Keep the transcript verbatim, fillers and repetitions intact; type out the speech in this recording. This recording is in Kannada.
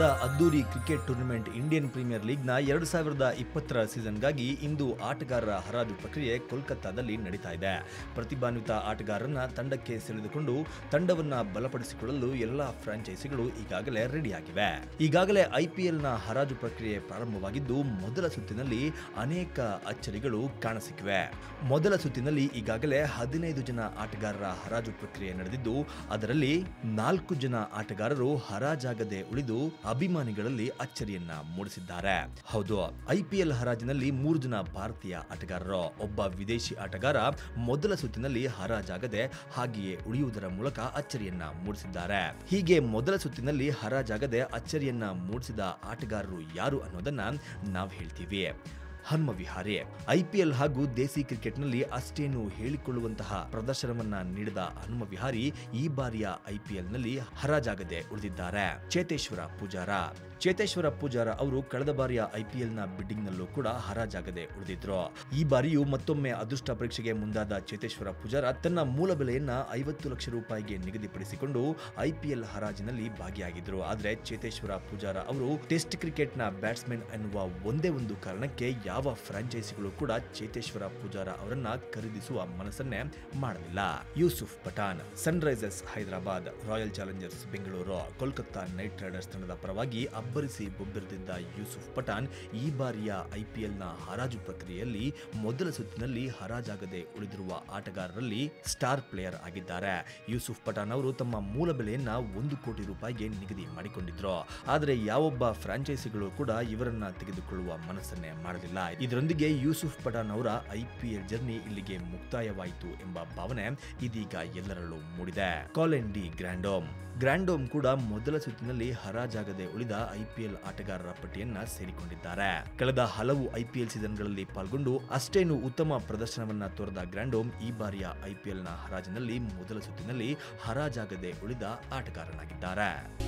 ಭಾರತದ ಅದ್ದೂರಿ ಕ್ರಿಕೆಟ್ ಟೂರ್ನಿಮೆಂಟ್ ಇಂಡಿಯನ್ ಪ್ರೀಮಿಯರ್ ಲೀಗ್ನ ಎರಡು ಸಾವಿರದ ಇಪ್ಪತ್ತರ ಸೀಸನ್ಗಾಗಿ ಇಂದು ಆಟಗಾರರ ಹರಾಜು ಪ್ರಕ್ರಿಯೆ ಕೋಲ್ಕತ್ತಾದಲ್ಲಿ ನಡೀತಾ ಇದೆ. ಪ್ರತಿಭಾನ್ವಿತ ಆಟಗಾರರನ್ನ ತಂಡಕ್ಕೆ ಸೆಳೆದುಕೊಂಡು ತಂಡವನ್ನ ಬಲಪಡಿಸಿಕೊಳ್ಳಲು ಎಲ್ಲಾ ಫ್ರಾಂಚೈಸಿಗಳು ಈಗಾಗಲೇ ರೆಡಿಯಾಗಿವೆ. ಈಗಾಗಲೇ ಐಪಿಎಲ್ನ ಹರಾಜು ಪ್ರಕ್ರಿಯೆ ಪ್ರಾರಂಭವಾಗಿದ್ದು ಮೊದಲ ಸುತ್ತಿನಲ್ಲಿ ಅನೇಕ ಅಚ್ಚರಿಗಳು ಕಾಣಸಿಕ್ಕಿವೆ. ಮೊದಲ ಸುತ್ತಿನಲ್ಲಿ ಈಗಾಗಲೇ ಹದಿನೈದು ಜನ ಆಟಗಾರರ ಹರಾಜು ಪ್ರಕ್ರಿಯೆ ನಡೆದಿದ್ದು ಅದರಲ್ಲಿ ನಾಲ್ಕು ಜನ ಆಟಗಾರರು ಹರಾಜಾಗದೆ ಉಳಿದು ಅಭಿಮಾನಿಗಳಲ್ಲಿ ಅಚ್ಚರಿಯನ್ನ ಮೂಡಿಸಿದ್ದಾರೆ. ಹೌದು, ಐಪಿಎಲ್ ಹರಾಜಿನಲ್ಲಿ ಮೂರು ಜನ ಭಾರತೀಯ ಆಟಗಾರರು, ಒಬ್ಬ ವಿದೇಶಿ ಆಟಗಾರ ಮೊದಲ ಸುತ್ತಿನಲ್ಲಿ ಹರಾಜಾಗದೆ ಹಾಗೆಯೇ ಉಳಿಯುವುದರ ಮೂಲಕ ಅಚ್ಚರಿಯನ್ನ ಮೂಡಿಸಿದ್ದಾರೆ. ಹೀಗೆ ಮೊದಲ ಸುತ್ತಿನಲ್ಲಿ ಹರಾಜಾಗದೆ ಅಚ್ಚರಿಯನ್ನ ಮೂಡಿಸಿದ ಆಟಗಾರರು ಯಾರು ಅನ್ನೋದನ್ನ ನಾವು ಹೇಳ್ತೀವಿ. ಹನುಮವಿಹಾರಿ ಐಪಿಎಲ್ ಹಾಗೂ ದೇಸಿ ಕ್ರಿಕೆಟ್ನಲ್ಲಿ ಅಷ್ಟೇನು ಹೇಳಿಕೊಳ್ಳುವಂತಹ ಪ್ರದರ್ಶನವನ್ನ ನೀಡಿದ ಹನುಮವಿಹಾರಿ ಈ ಬಾರಿಯ ಐಪಿಎಲ್ನಲ್ಲಿ ಹರಾಜಾಗದೆ ಉಳಿದಿದ್ದಾರೆ. ಚೇತೇಶ್ವರ ಪೂಜಾರ ಚೇತೇಶ್ವರ ಪೂಜಾರ ಅವರು ಕಳೆದ ಬಾರಿಯ ಐಪಿಎಲ್ನ ಬಿಡ್ಡಿಂಗ್ನಲ್ಲೂ ಕೂಡ ಹರಾಜಾಗದೆ ಉಳಿದಿದ್ರು. ಈ ಬಾರಿಯೂ ಮತ್ತೊಮ್ಮೆ ಅದೃಷ್ಟ ಪರೀಕ್ಷೆಗೆ ಮುಂದಾದ ಚೇತೇಶ್ವರ ಪೂಜಾರ ತನ್ನ ಮೂಲ ಬೆಲೆಯನ್ನ ಐವತ್ತು ಲಕ್ಷ ರೂಪಾಯಿಗೆ ನಿಗದಿಪಡಿಸಿಕೊಂಡು ಐಪಿಎಲ್ ಹರಾಜಿನಲ್ಲಿ ಭಾಗಿಯಾಗಿದ್ರು. ಆದ್ರೆ ಚೇತೇಶ್ವರ ಪೂಜಾರ ಅವರು ಟೆಸ್ಟ್ ಕ್ರಿಕೆಟ್ನ ಬ್ಯಾಟ್ಸ್ಮನ್ ಎನ್ನುವ ಒಂದೇ ಒಂದು ಕಾರಣಕ್ಕೆ ಯಾವ ಫ್ರಾಂಚೈಸಿಗಳು ಕೂಡ ಚೇತೇಶ್ವರ ಪೂಜಾರ ಅವರನ್ನ ಖರೀದಿಸುವ ಮನಸ್ಸನ್ನೇ ಮಾಡಲಿಲ್ಲ. Yusuf Pathan Sunrisers Hyderabad, Royal Challengers Bengaluru, Kolkata Knight Riders ತಂಡದ ಪರವಾಗಿ ಅಬ್ಬರಿಸಿ ಬೊಬ್ಬಿರಿದಿದ್ದ ಯೂಸುಫ್ ಪಠಾಣ್ ಈ ಬಾರಿಯ ಐಪಿಎಲ್ನ ಹರಾಜು ಪ್ರಕ್ರಿಯೆಯಲ್ಲಿ ಮೊದಲ ಸುತ್ತಿನಲ್ಲಿ ಹರಾಜಾಗದೆ ಉಳಿದಿರುವ ಆಟಗಾರರಲ್ಲಿ ಸ್ಟಾರ್ ಪ್ಲೇಯರ್ ಆಗಿದ್ದಾರೆ. ಯೂಸುಫ್ ಪಠಾಣ್ ಅವರು ತಮ್ಮ ಮೂಲ ಬೆಲೆಯನ್ನ ಒಂದು ಕೋಟಿ ರೂಪಾಯಿಗೆ ನಿಗದಿ ಮಾಡಿಕೊಂಡಿದ್ರು. ಆದರೆ ಯಾವೊಬ್ಬ ಫ್ರಾಂಚೈಸಿಗಳು ಕೂಡ ಇವರನ್ನ ತೆಗೆದುಕೊಳ್ಳುವ ಮನಸ್ಸನ್ನೇ ಮಾಡಲಿಲ್ಲ. ಇದರೊಂದಿಗೆ ಯೂಸುಫ್ ಪಠಾಣ್ ಅವರ ಐಪಿಎಲ್ ಜರ್ನಿ ಇಲ್ಲಿಗೆ ಮುಕ್ತಾಯವಾಯಿತು ಎಂಬ ಭಾವನೆ ಇದೀಗ ಎಲ್ಲರಲ್ಲೂ ಮೂಡಿದೆ. ಕಾಲಿನ್ ಡಿ ಗ್ರಾಂಡೋಮ್ ಗ್ರಾಂಡೋಮ್ ಕೂಡ ಮೊದಲ ಸುತ್ತಿನಲ್ಲಿ ಹರಾಜಾಗದೆ ಉಳಿದ ಐಪಿಎಲ್ ಆಟಗಾರರ ಪಟ್ಟಿಯನ್ನ ಸೇರಿಕೊಂಡಿದ್ದಾರೆ. ಕಳೆದ ಹಲವು ಐಪಿಎಲ್ ಸೀಸನ್ಗಳಲ್ಲಿ ಪಾಲ್ಗೊಂಡು ಅಷ್ಟೇನು ಉತ್ತಮ ಪ್ರದರ್ಶನವನ್ನ ತೋರದ ಗ್ರಾಂಡೋಮ್ ಈ ಬಾರಿಯ ಐಪಿಎಲ್ನ ಹರಾಜಿನಲ್ಲಿ ಮೊದಲ ಸುತ್ತಿನಲ್ಲಿ ಹರಾಜಾಗದೆ ಉಳಿದ ಆಟಗಾರನಾಗಿದ್ದಾರೆ.